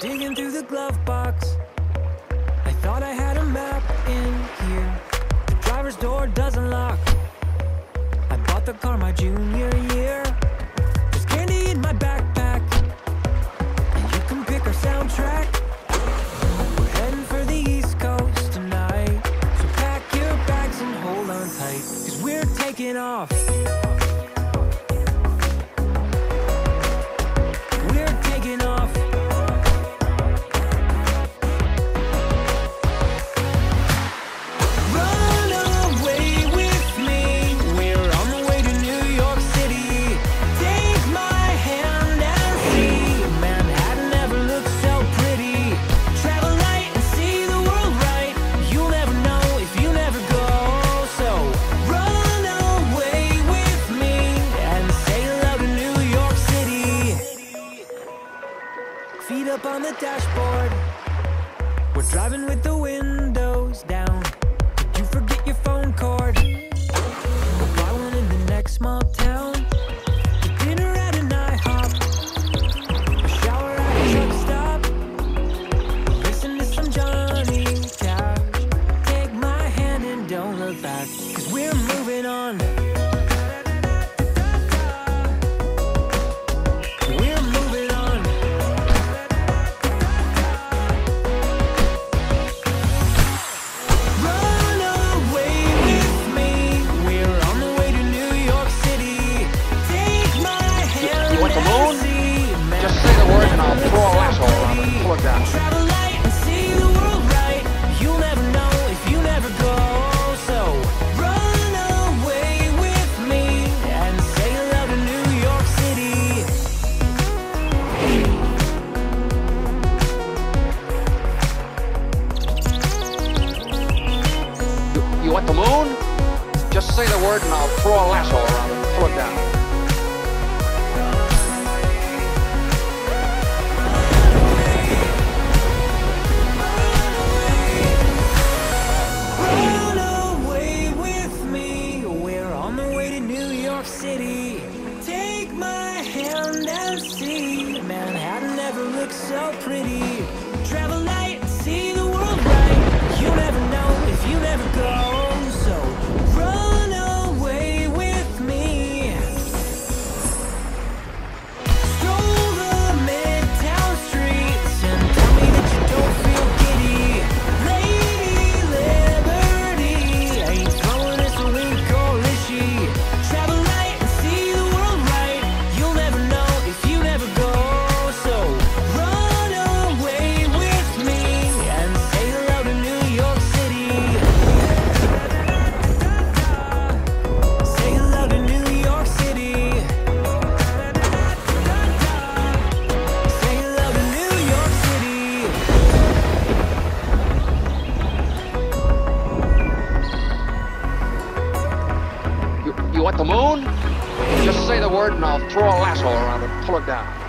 digging through the glove box. I thought I had a map in here. The driver's door doesn't lock. I bought the car my junior year. There's candy in my backpack, and you can pick our soundtrack. We're heading for the East Coast tonight, so pack your bags and hold on tight, 'cause we're taking off. We're taking off. Run away with me. We're on the way to New York City. Take my hand and see. Manhattan never looked so pretty. Travel light and see the world right. You'll never know if you never go. So run away with me and say hello to New York City. Feet up on the dashboard. We're driving with the windows down. Did you forget your phone cord? We'll buy one in the next small town. The dinner at an IHOP. A shower at a truck stop. Listen to some Johnny Cash. Take my hand and don't look back, 'cause we're moving on. We're moving on. Run away with me. We're on the way to New York City. Take my hand. You want the moon? and see. Just say the word and I'll throw a lasso around it and pull it down. Travel light and see the world right. You'll never know if you never go. So run away with me and say hello to New York City. You want the moon? Just say the word and I'll throw a lasso around it and pull it down. Run away with me. We're on the way to New York City. Take my hand and see. Manhattan never looked so pretty. Travel light and see the world right. You'll never know if you never go. So run away with me. Stroll the midtown streets and tell me that you don't feel giddy. Lady Liberty ain't throwing us a wink or is she? Travel light and see the world right. You'll never know if you never go. So run away with me and say hello to New York City. Say hello to New York City. Say hello to New York City. You want the moon? Just say the word and I'll throw a lasso around it and pull it down.